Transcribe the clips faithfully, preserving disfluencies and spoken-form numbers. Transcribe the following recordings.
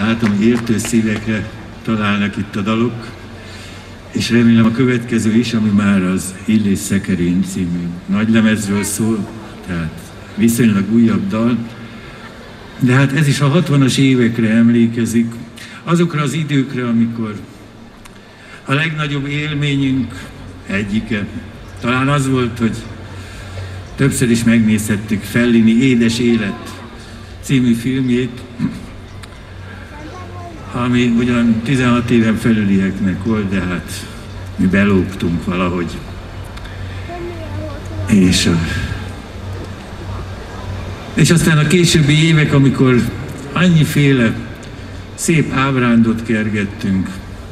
látom, értő szívekre találnak itt a dalok, és remélem a következő is, ami már az Illés Szekerén című nagylemezről szól, tehát viszonylag újabb dal, de hát ez is a hatvanas évekre emlékezik, azokra az időkre, amikor a legnagyobb élményünk egyike talán az volt, hogy többször is megnézhettük Fellini Édes Élet című filmjét, ami ugyan tizenhat éven felülieknek volt, de hát mi belógtunk valahogy. És, és aztán a későbbi évek, amikor annyiféle szép ábrándot kergettünk,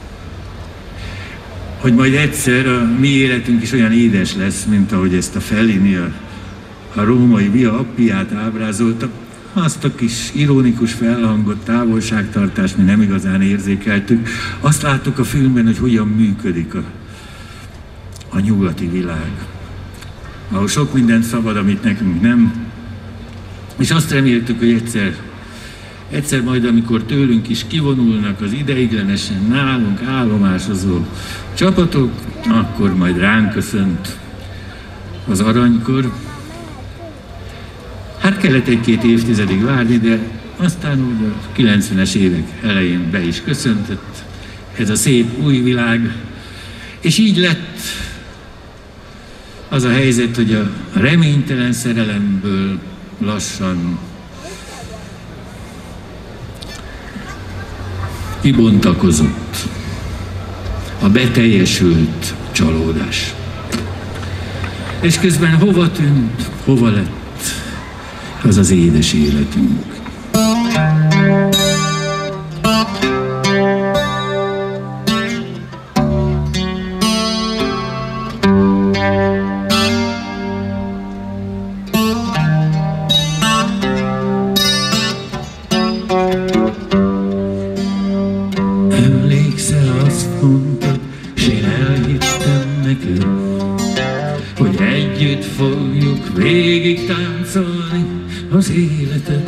hogy majd egyszer a mi életünk is olyan édes lesz, mint ahogy ezt a Fellini a, a római Via Appiát ábrázolta. Azt a kis ironikus felhangot, távolságtartást mi nem igazán érzékeltük. Azt láttuk a filmben, hogy hogyan működik a, a nyugati világ. Ahol sok minden szabad, amit nekünk nem. És azt reméltük, hogy egyszer, egyszer majd, amikor tőlünk is kivonulnak az ideiglenesen nálunk állomásozó csapatok, akkor majd ránk köszönt az aranykor. Hát kellett egy-két évtizedig várni, de aztán úgy a kilencvenes évek elején be is köszöntött ez a szép új világ, és így lett az a helyzet, hogy a reménytelen szerelemből lassan kibontakozott a beteljesült csalódás. És közben hova tűnt, hova lett az az édes életünk. Emlékszel, azt mondtad, s én elhittem neked, hogy együtt fogjuk végig táncolni az életet.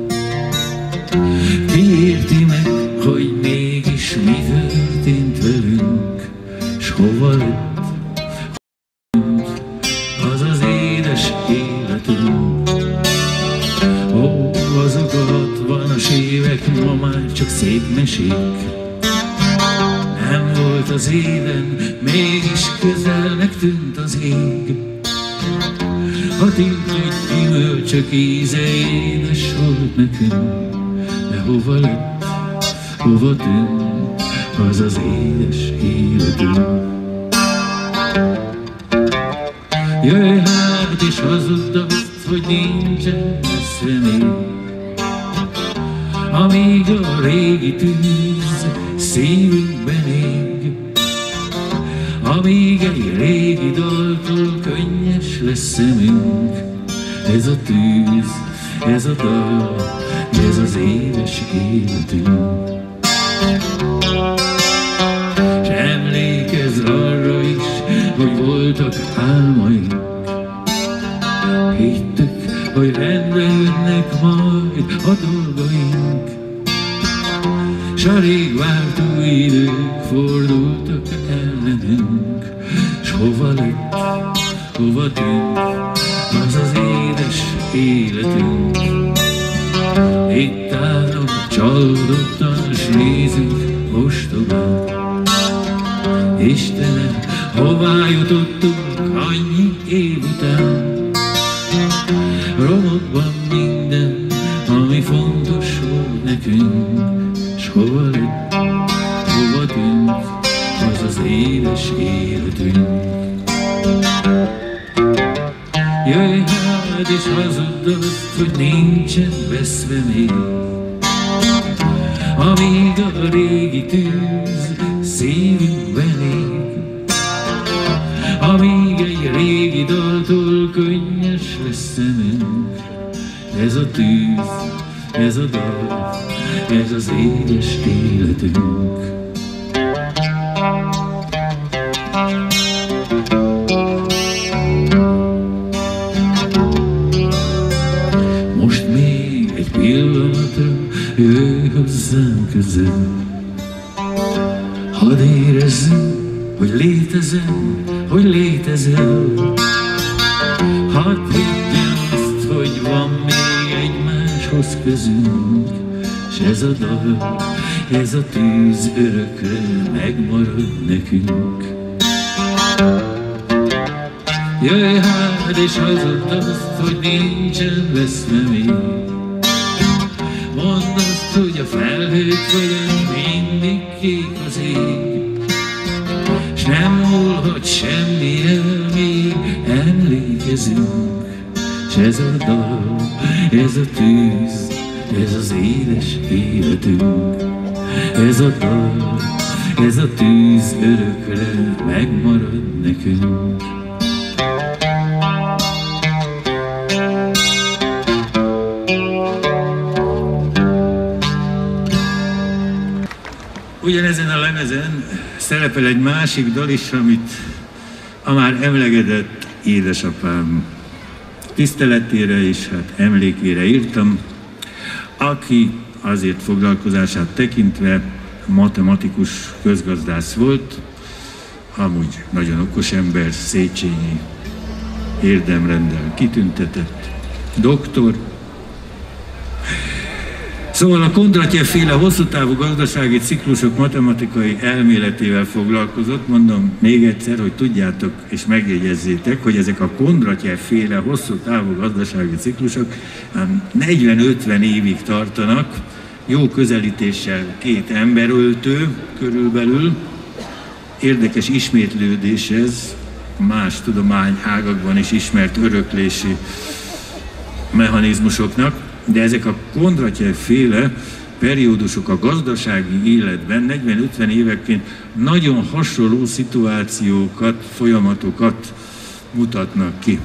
Ki érti meg, hogy mégis mi történt velünk, s hova lett az az édes életünk. Ó, azok a hatvanas évek ma már csak szép mesék. Nem volt az éden, mégis közelnek tűnt az ég. A tiltott gyümölcsök íze édes volt nekünk, de hova lett, hova tűnt az az édes életünk. Jöjj hát és hazudd azt, hogy nincsen messze még, amíg a régi tűz szívünkben ég, amíg egy régi daltól könnyes lesz szemünk. Ez a tűz, ez a dal, ez az édes életünk. S emlékezz arra is, hogy voltak álmaink, hittük, hogy rendbe jönnek majd a dolgaink. S a rég várt új idők fordultak ellenünk, s hova lett, hova tűnt az az édes életünk. Itt állunk csalódottan, s nézünk ostobán. Istenem, hová jutottunk annyi év után? Romokban minden, ami fontos volt nekünk, s hova lett, hova tűnt az az édes életünk. Jöjj hát és hazudd azt, hogy nincsen veszve még, amíg a régi tűz szívünkben ég, amíg egy régi daltól könnyes lesz szemünk. Ez a tűz, ez a dal, ez az édes életünk. Most még egy pillanatra jöjj hozzá hozzám közel. Hadd érezzem, hogy létezem, hogy létezel. Hadd higgyem azt, hogy van még egymáshoz közünk, s ez a dal, ez a tűz örökre megmarad nekünk. Jöjj hát és hazudd azt, hogy nincsen veszve még. Mondd azt, hogy a felhők fölött mindig kék az ég, s nem múlhat semmi el, még emlékezünk. S ez a dal, ez a tűz, ez az édes életünk. Ez a dal, ez a tűz örökre megmarad nekünk. Ugyanezen a lemezen szerepel egy másik dal is, amit a már emlegedett édesapám tiszteletére és hát emlékére írtam, aki azért foglalkozását tekintve matematikus közgazdász volt, amúgy nagyon okos ember, Széchenyi érdemrenddel kitüntetett doktor. Szóval a Kondratyev-féle hosszú távú gazdasági ciklusok matematikai elméletével foglalkozott. Mondom még egyszer, hogy tudjátok és megjegyezzétek, hogy ezek a Kondratyev-féle hosszú távú gazdasági ciklusok negyven-ötven évig tartanak, jó közelítéssel két emberöltő körülbelül. Érdekes ismétlődés ez, más tudományágakban is ismert öröklési mechanizmusoknak. De ezek a Kondratyev-féle periódusok a gazdasági életben negyven-ötven éveként nagyon hasonló szituációkat, folyamatokat mutatnak ki.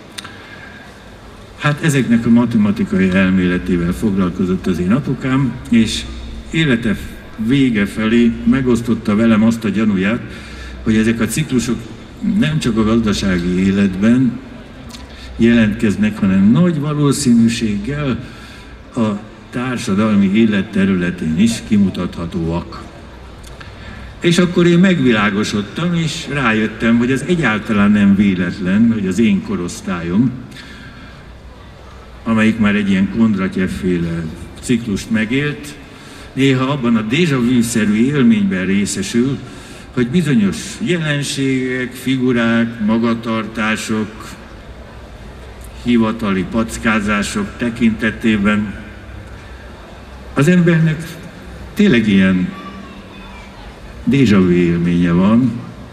Hát ezeknek a matematikai elméletével foglalkozott az én apukám, és élete vége felé megosztotta velem azt a gyanúját, hogy ezek a ciklusok nem csak a gazdasági életben jelentkeznek, hanem nagy valószínűséggel a társadalmi élet területén is kimutathatóak. És akkor én megvilágosodtam, és rájöttem, hogy ez egyáltalán nem véletlen, hogy az én korosztályom, amelyik már egy ilyen Kondratyev-féle ciklust megélt, néha abban a déjà vu-szerű élményben részesül, hogy bizonyos jelenségek, figurák, magatartások, hivatali packázások tekintetében az embernek tényleg ilyen déjà vu élménye van,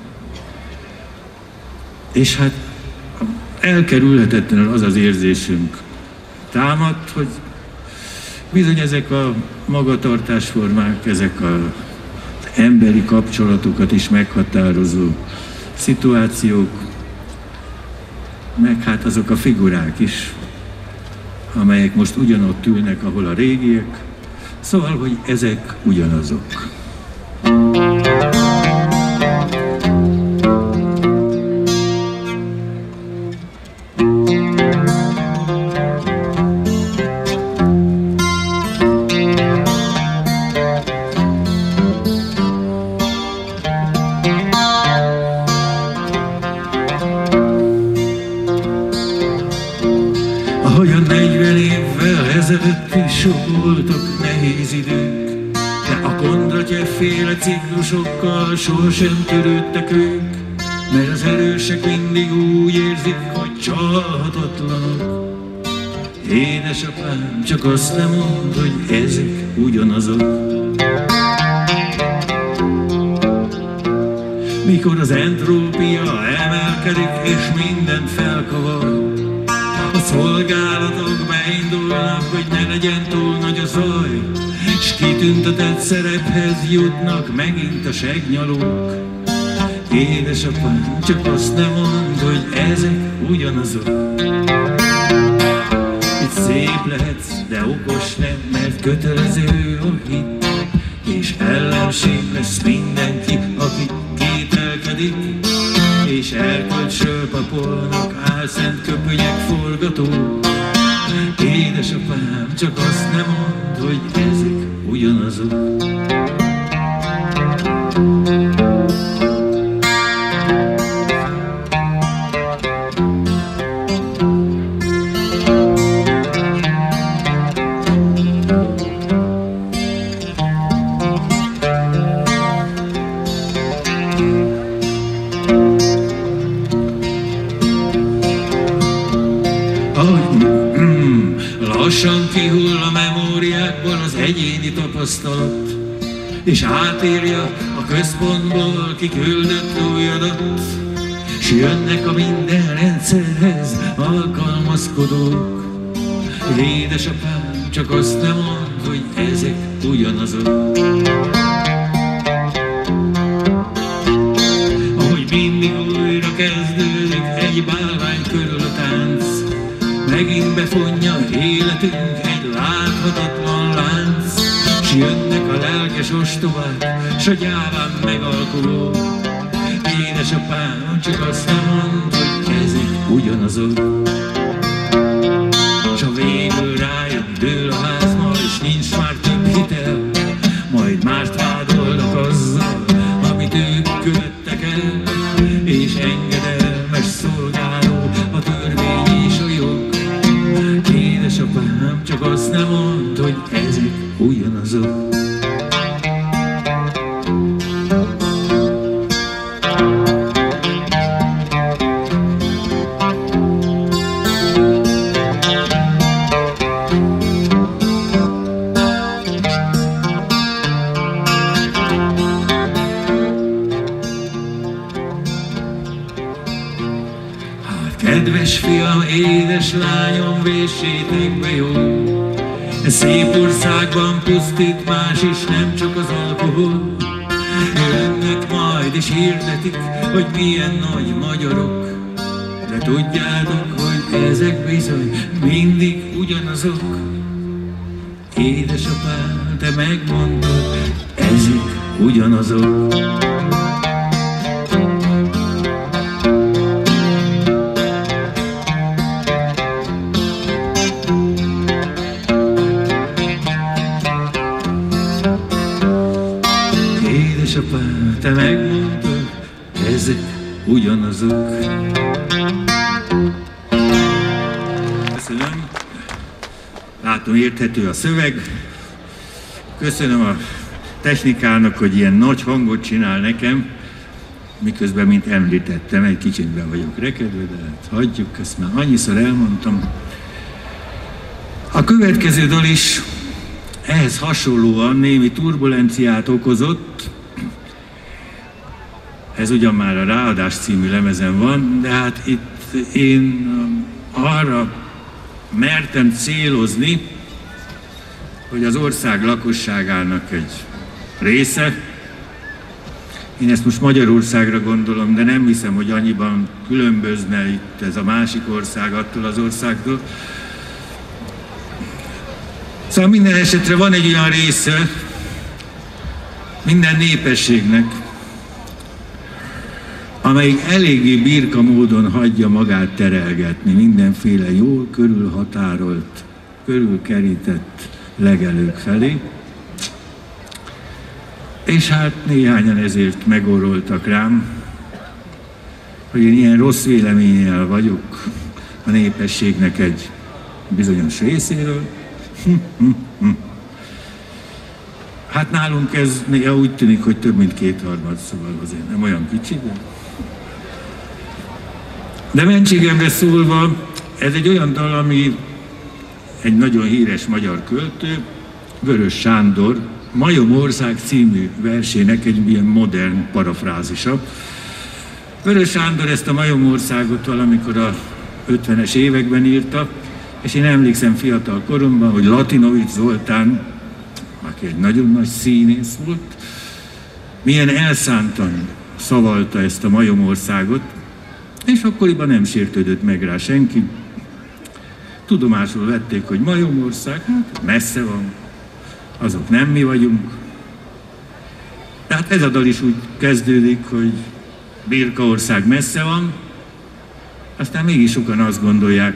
és hát elkerülhetetlenül az az érzésünk támad, hogy bizony ezek a magatartásformák, ezek az emberi kapcsolatokat is meghatározó szituációk, meg hát azok a figurák is, amelyek most ugyanott ülnek, ahol a régiek, szóval, hogy ezek ugyanazok. Ahogyan negyven évvel ezelőtt is voltak nehéz idők, de a Kondratyev-féle ciklusokkal sohasem törődtek ők, mert az erősek mindig úgy érzik, hogy csalhatatlanok. Édesapám, csak azt nem mondd, hogy ezek ugyanazok. Mikor az entrópia emelkedik és mindent felkavar, a szolgálatok beindulnak, hogy ne legyen túl nagy a zaj, s kitüntetett szerephez jutnak megint a segnyalók. Édesapám, csak azt nem mondd, hogy ezek ugyanazok. Itt szép lehetsz, de okos nem, mert kötelező a hit, és ellenség lesz mindenki, aki kételkedik, és erkölcs sörpapolnak álszent köpönyek forgató. Édesapám, csak azt nem mondd, hogy ezek ugyanazok. ugyanazok. Lassan kihull a memóriákból az egyéni tapasztalat, és átírja a központból kiküldött új adat, s jönnek a minden rendszerhez alkalmazkodók. Édesapám, csak azt nem mondd, hogy ezek ugyanazok. Ahogy mindig újra kezdődik egy bálvány körül a tánc, megint befonja életünk egy láthatatlan lánc, s jönnek a lelkes ostobák, s a gyáván megalkulók. Édesapám, csak azt nem mondd, hogy ezek ugyanazok. S a végül rájuk dől a ház, majd és nincs már több hitel, majd mást vádolnak azzal, amit ők követtek el, és engedelmes szolgáló a törvény és a jog. Édesapám, csak azt nem mondd, hogy ezek ugyanazok. Kedves fiam, édes lányom, véssétek be jól, e szép országban pusztít más is, nem csak az alkohol. Jönnek majd és hirdetik, hogy milyen nagy magyarok, de tudjátok, hogy ezek bizony mindig ugyanazok. Édesapám, te megmondod, ezek ugyanazok. Édesapám, te megmondod, ezek ugyanazok. Köszönöm. Látom, érthető a szöveg. Köszönöm a technikának, hogy ilyen nagy hangot csinál nekem, miközben, mint említettem, egy kicsit be vagyok rekedve, de hát hagyjuk, ezt már annyiszor elmondtam. A következő dal is ehhez hasonlóan némi turbulenciát okozott. Ez ugyan már a Ráadás című lemezen van, de hát itt én arra mertem célozni, hogy az ország lakosságának egy része, én ezt most Magyarországra gondolom, de nem hiszem, hogy annyiban különbözne itt ez a másik ország attól az országtól. Szóval minden esetre van egy olyan része minden népességnek, amelyik eléggé birka módon hagyja magát terelgetni mindenféle jól körülhatárolt, körülkerített legelők felé. És hát néhányan ezért megoroltak rám, hogy én ilyen rossz véleménnyel vagyok a népességnek egy bizonyos részéről. Hát nálunk ez néha úgy tűnik, hogy több mint kétharmad, szóval azért nem olyan kicsi, de... De mentségemre szólva, ez egy olyan dal, ami egy nagyon híres magyar költő, Vörös Sándor, Majomország című versének egy ilyen modern parafrázisa. Vörös Sándor ezt a Majomországot valamikor a ötvenes években írta, és én emlékszem fiatal koromban, hogy Latinovics Zoltán, aki egy nagyon nagy színész volt, milyen elszántan szavalta ezt a Majomországot, és akkoriban nem sértődött meg rá senki. Tudomásul vették, hogy Majomország, hát messze van, azok nem mi vagyunk. Tehát ez a dal is úgy kezdődik, hogy Birkaország messze van, aztán mégis sokan azt gondolják,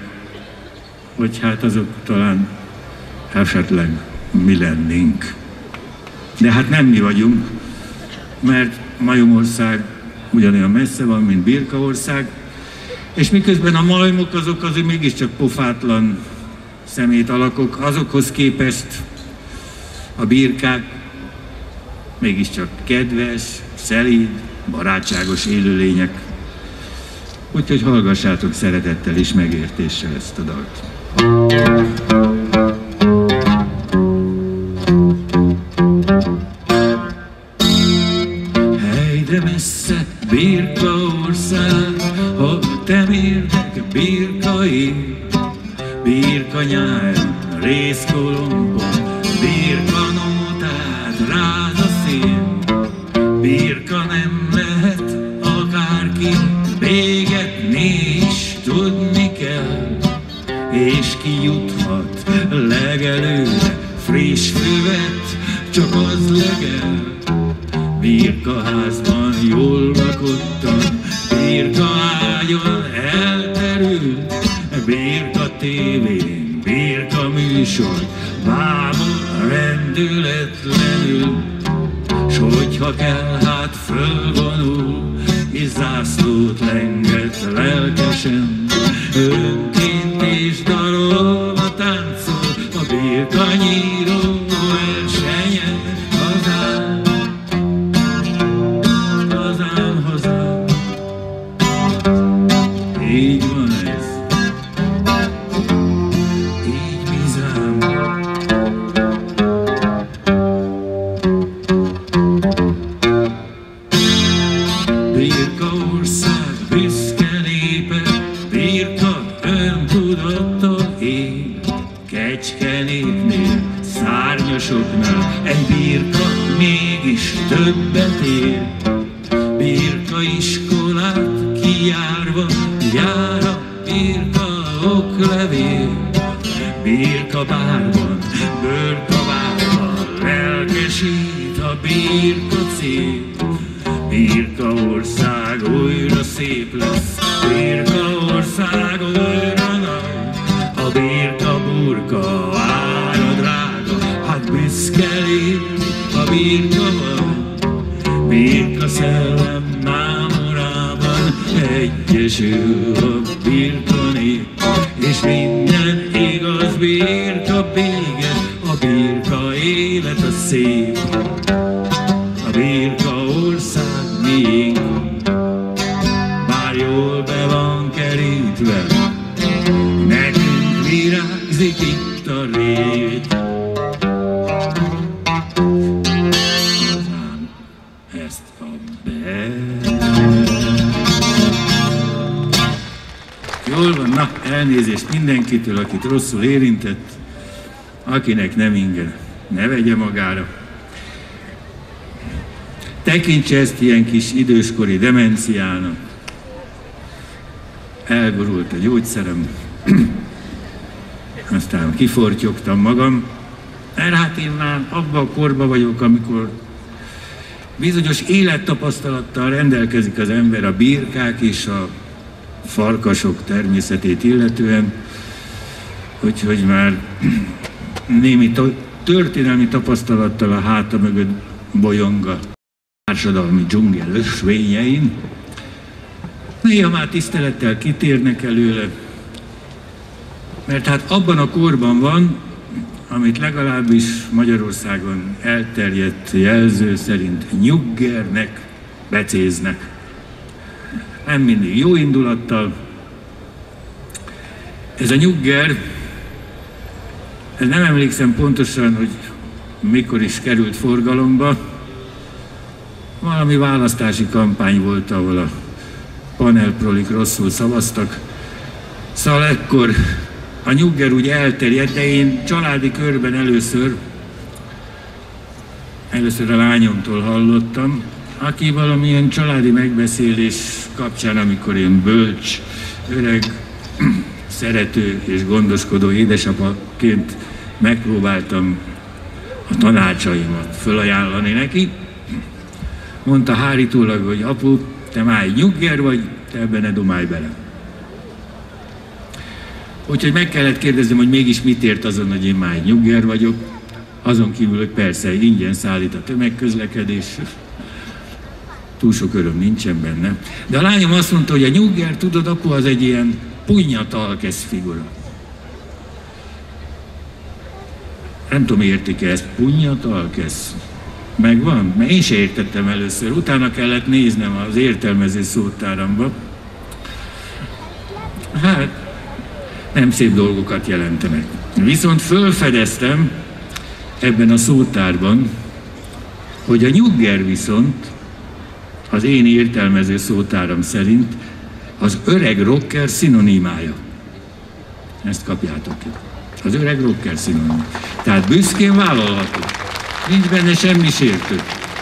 hogy hát azok talán esetleg mi lennénk. De hát nem mi vagyunk, mert Majomország ugyanolyan messze van, mint Birkaország, és miközben a majmok azok azért mégiscsak pofátlan szemét alakok, azokhoz képest a birkák mégiscsak kedves, szelíd, barátságos élőlények. Úgyhogy hallgassátok szeretettel és megértéssel ezt a dalt. Helyre messze Birkaország, ha te mérdek birka él, birka nyáron, rézkolompon, birka nótát rád a szél, birka nem lehet akárki, bégetni is tudni kell, és ki juthat legelőre friss füvet, csak az legel. Birkaházban jól lakottan, birka ágyon elterült, birka tévén, birka műsor, bámul rendületlenül, s hogyha kell, hát fölvonul, és zászlót lenget lelkesen, önként és dalolva táncol a birka nyíró versenyen. Hazám, hazám, hazám, így van ez, így bizám. Birkaország büszke népe, birka öntudattal él, Kecskenéknél, szárnyasoknál egy birka mégis többet ér. Birka iskolát kijárva jár a birka oklevél, birka bárban, bőrkabárban lelkesít a birka cél. Birkaország újra szép lesz, Birkaország újra nagy, a birka burka ára drága, hát büszke lép a birka van. Birka szellem mámorában egyesül a birka nép, és minden igaz birka bége, a birka élet a szép. A Birkaország miénk, bár jól be van kerítve, nekünk virágzik itt a rét. Hazám, ezt kap be. Jól van, na, elnézést mindenkitől, akit rosszul érintett, akinek nem inge, ne vegye magára. Tekintse ezt ilyen kis időskori demenciának. Elgurult a gyógyszerem, aztán kifortyogtam magam, mert hát én már abban a korban vagyok, amikor bizonyos élettapasztalattal rendelkezik az ember a birkák és a farkasok természetét illetően, úgyhogy már némi történelmi tapasztalattal a háta mögött bolyong a társadalmi dzsungel ösvényein. Néha már tisztelettel kitérnek előle, mert hát abban a korban van, amit legalábbis Magyarországon elterjedt jelző szerint nyuggernek becéznek. Nem mindig jó indulattal. Ez a nyugger, ez nem emlékszem pontosan, hogy mikor is került forgalomba. Valami választási kampány volt, ahol a panelprolik rosszul szavaztak. Szóval ekkor a nyugger úgy elterjedt, de én családi körben először, először a lányomtól hallottam, aki valamilyen családi megbeszélés kapcsán, amikor én bölcs, öreg, szerető és gondoskodó édesapaként megpróbáltam a tanácsaimat fölajánlani neki, mondta hárítólag, hogy apu, te már egy nyugger vagy, te ebben ne dumálj bele. Úgyhogy meg kellett kérdeznem, hogy mégis mit ért azon, hogy én már egy nyugger vagyok. Azon kívül, hogy persze ingyen szállít a tömegközlekedés, túl sok öröm nincsen benne. De a lányom azt mondta, hogy a nyugger, tudod, apu, az egy ilyen punyat-alkesz figura. Nem tudom, értik-e ezt, punyat-alkesz? Megvan? Mert én se értettem először. Utána kellett néznem az értelmező szótáramba. Hát, nem szép dolgokat jelentenek. Viszont fölfedeztem ebben a szótárban, hogy a nyugger viszont az én értelmező szótáram szerint az öreg rocker szinonimája. Ezt kapjátok ki. Az öreg rocker szinonimája. Tehát büszkén vállalható. Nincs benne semmi sértő.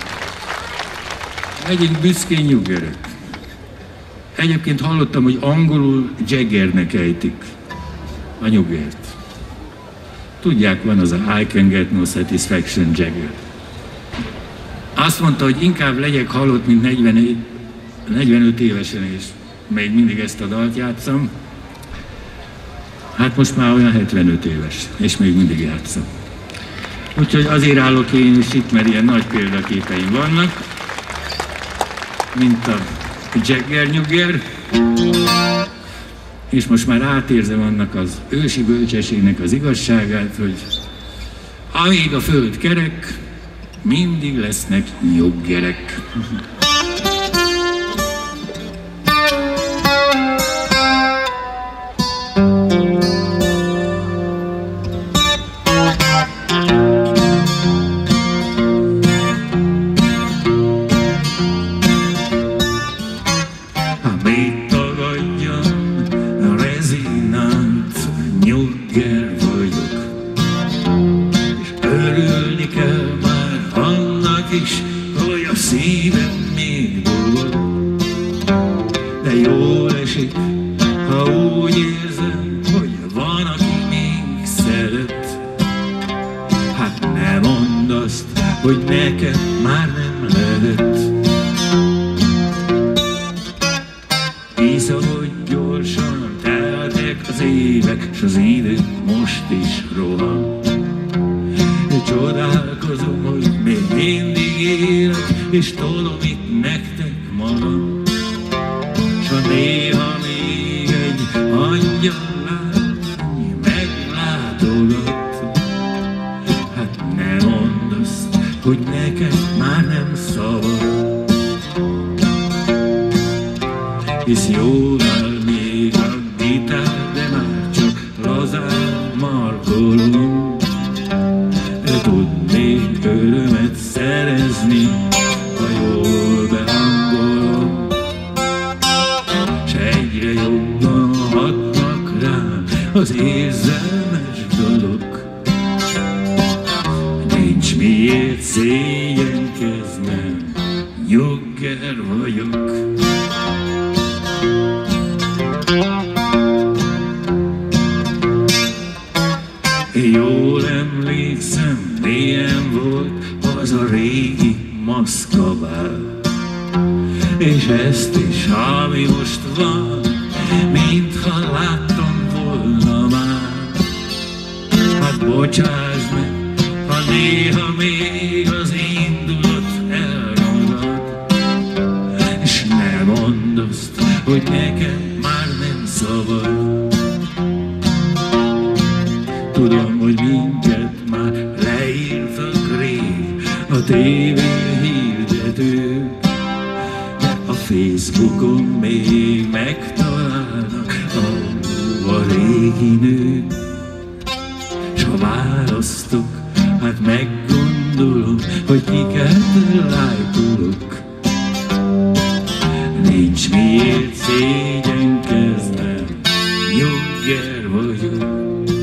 Legyünk büszkén nyuggerek. Egyébként hallottam, hogy angolul Jaggernek ejtik a nyuggert. Tudják, van az a I can get no satisfaction Jagger. Azt mondta, hogy inkább legyek halott, mint negyven, negyvenöt évesen, és még mindig ezt a dalt játszom. Hát most már olyan hetvenöt éves, és még mindig játszom. Úgyhogy azért állok én is itt, mert ilyen nagy példaképeim vannak, mint a Jagger nyugger. És most már átérzem annak az ősi bölcsességnek az igazságát, hogy amíg a föld kerek, mindig lesznek nyuggerek. Hogy neked már nem lehet. Hisz, ahogy gyorsan teltek az évek, s az idő most is rohan. Csodálkozom, hogy még mindig élek, és tolom itt nektek magam. S ha néha még egy angyallány meglátogat, hát ne mondd azt, hogy neked már nem szabad. Hisz jól áll még a gitár, de már csak lazán markolom. Tudnék örömet szerezni, ha jól behangolom. S egyre jobban hatnak rám az érzelmes dalok. Nincs miért szégyenkeznem, nyugger vagyok. Jól emlékszem, milyen volt az a régi Maszkabál. És ezt is, ami most van, mintha láttam volna már. Hát bocsáss meg, ha néha még az indulat elragad, és ne mondd azt, hogy nekem már nem szabad. Tudom, hogy minket már leírtak rég a tévé hirdetők, de a Facebookon még megtalálnak a régi nők. S ha választok, hát meggondolom, hogy kiket lájkolok. Nincs miért szégyenkeznem, nyugger vagyok.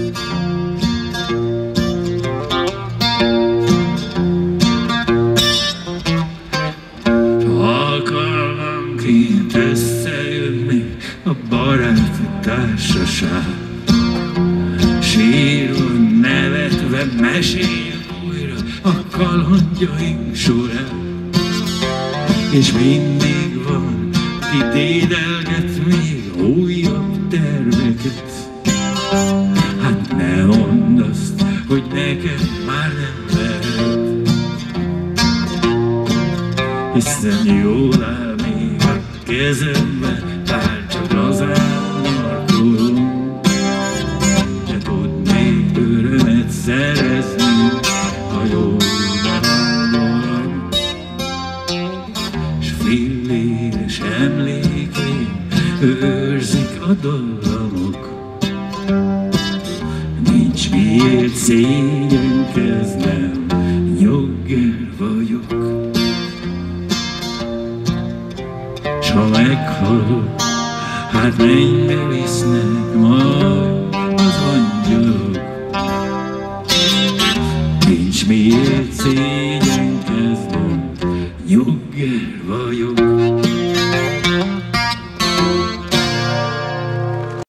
Összejönni a baráti társaság, sírva, nevetve meséljük újra a kalandjaink során. És mindig van, ki dédelget még újabb terveket. Hát ne mondd azt, hogy neked már nem hiszen jól áll még a kezembe, bár csak lazán markolom. De tudnék örömet szerezni, ha jól behandolom, s filléres emlékén őrzik a dallamok. Nincs miért szégyenkeznem, nyugger vagyok. S ha meghalok, hát mennybe visznek